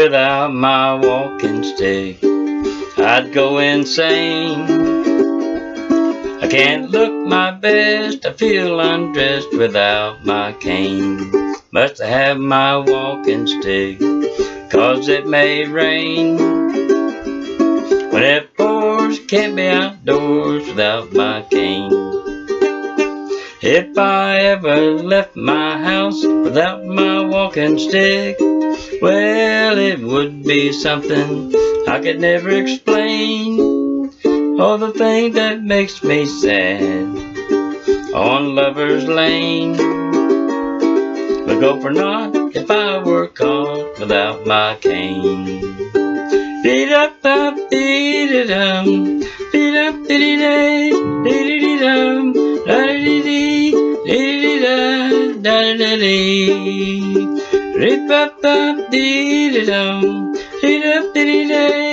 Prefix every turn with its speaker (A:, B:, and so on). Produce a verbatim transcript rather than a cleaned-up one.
A: Without my walking stick, I'd go insane. I can't look my best, I feel undressed without my cane. Must have my walking stick, 'cause it may rain. When it pours, can't be outdoors without my cane. If I ever left my house without my walking stick, well, it would be something I could never explain. Oh, the thing that makes me sad on Lover's Lane would go for naught if I were caught without my cane. Beat up up, beat it um, beat up diddy day, diddy dum, da diddy dee, diddy da, da da dee. Rip up up, diddy dum, beat up diddy day.